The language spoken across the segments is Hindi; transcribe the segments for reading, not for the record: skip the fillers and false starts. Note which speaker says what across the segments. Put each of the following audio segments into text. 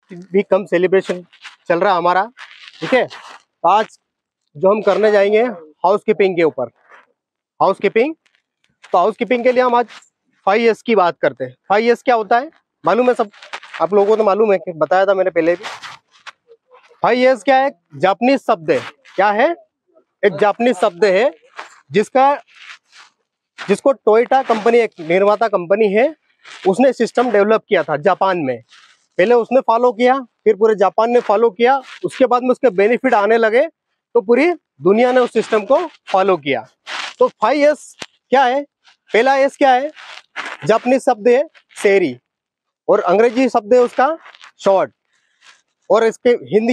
Speaker 1: भी कम सेलिब्रेशन चल रहा है हमारा, ठीक है। तो आज जो हम करने जाएंगे हाउस कीपिंग के ऊपर, हाउस कीपिंग। तो हाउस कीपिंग के लिए हम आज 5S की बात करते हैं। 5S क्या होता है मालूम है सब आप लोगों को, तो मालूम है, बताया था मैंने पहले भी। 5S क्या है? जापानीज शब्द है। क्या है? एक जापानीज शब्द है जिसको टोयोटा कंपनी, एक निर्माता कंपनी है, उसने सिस्टम डेवलप किया था जापान में। पहले उसने फॉलो किया, फिर पूरे जापान ने फॉलो किया, उसके बाद में उसके बेनिफिट आने लगे तो पूरी दुनिया ने उस सिस्टम को फॉलो किया। तो 5S क्या है? पहला एस क्या है? जापानीज शब्द है सेरी, और अंग्रेजी शब्द है उसका शॉर्ट, और इसके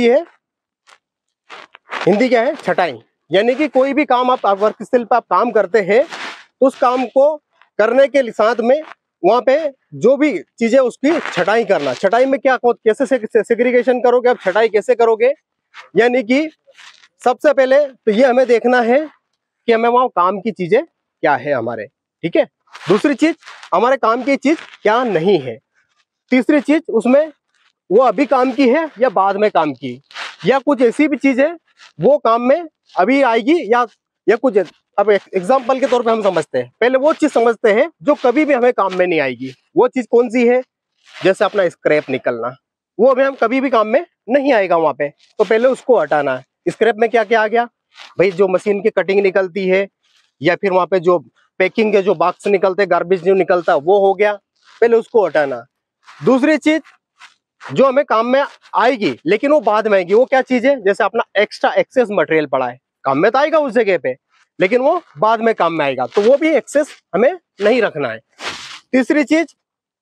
Speaker 1: हिंदी क्या है? छटाई। यानी कि कोई भी काम आप वर्क स्थल पर आप काम करते हैं तो उस काम को करने के साथ में वहां पे जो भी चीजें उसकी छटाई करना। छटाई में क्या, कैसे सेग्रीगेशन करोगे आप, छटाई कैसे करोगे? यानी कि सबसे पहले तो ये हमें देखना है कि हमें वहां काम की चीजें क्या है हमारे, ठीक है। दूसरी चीज, हमारे काम की चीज क्या नहीं है। तीसरी चीज, उसमें वो अभी काम की है या बाद में काम की, या कुछ ऐसी भी चीज है वो काम में अभी आएगी या कुछ। अब एग्जाम्पल के तौर पे हम समझते हैं, पहले वो चीज समझते हैं जो कभी भी हमें काम में नहीं आएगी। वो चीज कौन सी है? जैसे अपना स्क्रैप निकलना, वो अभी हम कभी भी काम में नहीं आएगा वहां पे, तो पहले उसको हटाना है। स्क्रैप में क्या क्या आ गया भाई? जो मशीन की कटिंग निकलती है, या फिर वहां पे जो पैकिंग के जो बॉक्स निकलते, गार्बेज जो निकलता, वो हो गया, पहले उसको हटाना। दूसरी चीज जो हमें काम में आएगी लेकिन वो बाद में आएगी, वो क्या चीज है? जैसे अपना एक्स्ट्रा एक्सेस मटेरियल पड़ा है, काम में तो आएगा उस जगह पे, लेकिन वो बाद में काम में आएगा, तो वो भी एक्सेस हमें नहीं रखना है। तीसरी चीज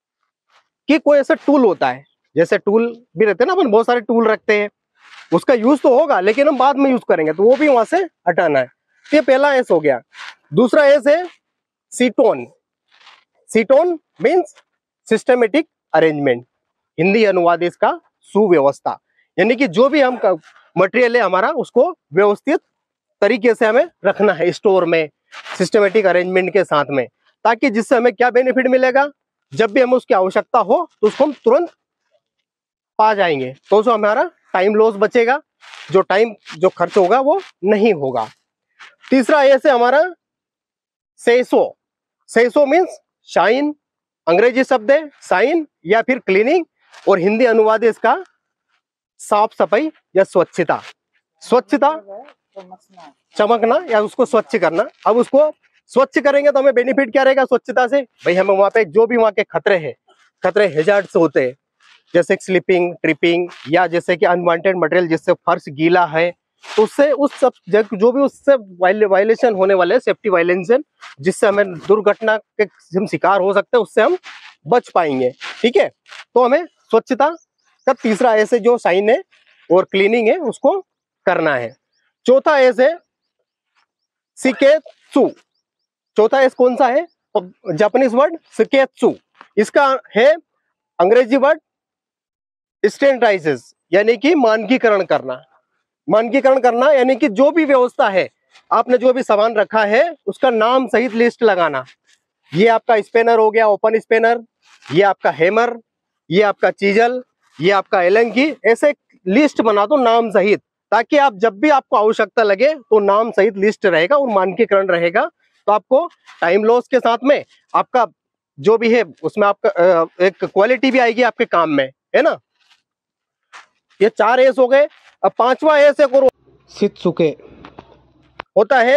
Speaker 1: कि कोई ऐसा टूल होता है, जैसे टूल भी रहते हैं ना, अपन बहुत सारे टूल रखते हैं, उसका यूज तो होगा लेकिन हम बाद में यूज करेंगे, तो वो भी वहां से हटाना है। तो ये पहला एस हो गया। दूसरा एस है seiton. Seiton means systematic arrangement, Hindi अनुवाद इसका सुव्यवस्था। यानी कि जो भी हम मटेरियल है हमारा, उसको व्यवस्थित तरीके से हमें रखना है स्टोर में, सिस्टमेटिक अरेंजमेंट के साथ में, ताकि जिससे हमें क्या बेनिफिट मिलेगा, जब भी हमें उसकी आवश्यकता हो तो उसको हम तुरंत पा जाएंगे, तो उसमें हमारा टाइम लॉस बचेगा, जो खर्च होगा वो नहीं होगा। तीसरा ऐसे हमारा सेसो। सेसो मीन्स शाइन, अंग्रेजी शब्द है शाइन या फिर क्लीनिंग, और हिंदी अनुवाद है इसका साफ सफाई या स्वच्छता। स्वच्छता, चमकना या उसको स्वच्छ करना। अब उसको स्वच्छ करेंगे तो हमें बेनिफिट क्या रहेगा स्वच्छता से? भाई हमें वहां पे जो भी वहां के खतरे हैजार्ड्स होते हैं, जैसे स्लिपिंग, ट्रिपिंग, या जैसे कि अनवांटेड मटेरियल जिससे फर्श गीला है, तो उससे उस सब जो भी उससे वायलेशन होने वाले, सेफ्टी वायलेशन, जिससे हमें दुर्घटना के हम शिकार हो सकते हैं, उससे हम बच पाएंगे, ठीक है। तो हमें स्वच्छता का तीसरा ऐसे जो साइन है और क्लीनिंग है उसको करना है। चौथा एस है सिकेत्सु। चौथा एस कौन सा है? जापानीज वर्ड सिकेत्सु, इसका है अंग्रेजी वर्ड स्टैंडर्डाइजेस, यानी कि मानकीकरण करना। मानकीकरण करना यानी कि जो भी व्यवस्था है, आपने जो भी सामान रखा है उसका नाम सहित लिस्ट लगाना। ये आपका स्पेनर हो गया, ओपन स्पेनर, ये आपका हैमर, ये आपका चीजल, ये आपका एलंकी, ऐसे लिस्ट बना दो नाम सहित, ताकि आप जब भी आपको आवश्यकता लगे तो नाम सहित लिस्ट रहेगा और मानकीकरण रहेगा। तो आपको टाइम लॉस के साथ में आपका जो भी है उसमें आपका एक क्वालिटी भी आएगी आपके काम में, है ना। ये 4 एस हो गए। अब 5वां एस एक और शित्सुके होता है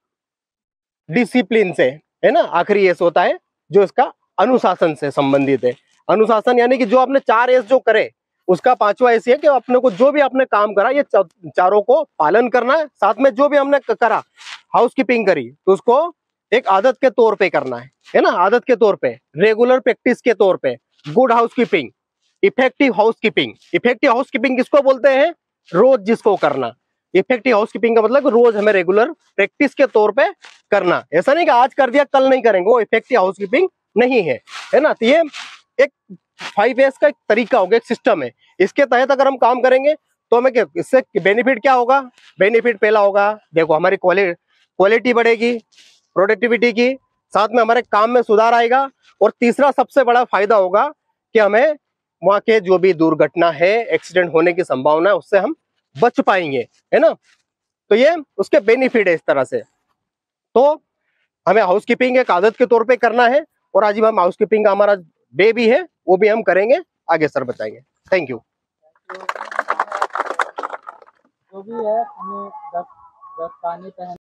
Speaker 1: डिसिप्लिन से, है ना। आखिरी एस होता है जो इसका अनुशासन से संबंधित है। अनुशासन यानी कि जो आपने 4 एस जो करे उसका 5वां एस है कि अपने को जो भी आपने काम करा ये चारों को पालन करना है। साथ में जो भी हमने करा, हाउसकीपिंग करी, तो उसको एक आदत के तौर पे करना है ना। आदत के तौर पे, रेगुलर प्रैक्टिस के तौर पे, good housekeeping, effective housekeeping. Effective housekeeping किसको बोलते हैं? रोज जिसको करना। इफेक्टिव हाउसकीपिंग का मतलब रोज हमें रेगुलर प्रैक्टिस के तौर पे करना। ऐसा नहीं कि आज कर दिया कल नहीं करेंगे, वो इफेक्टिव हाउसकीपिंग नहीं है ना। तो ये एक 5S का एक तरीका हो गया, एक सिस्टम है। इसके तहत अगर हम काम करेंगे तो हमें इससे बेनिफिट क्या होगा? बेनिफिट पहला होगा, देखो हमारी क्वालिटी बढ़ेगी, प्रोडक्टिविटी की, साथ में हमारे काम में सुधार आएगा। और तीसरा सबसे बड़ा फायदा होगा कि हमें वहाँ के जो भी दुर्घटना है, एक्सीडेंट होने की संभावना है, उससे हम बच पाएंगे, है ना। तो ये उसके बेनिफिट है इस तरह से। तो हमें हाउसकीपिंग एक आदत के तौर पे करना है, और आज हम हाउसकीपिंग का हमारा डे भी है, वो भी हम करेंगे, आगे सर बताएंगे। Thank you.
Speaker 2: जो भी है हमें दस्ताने पहन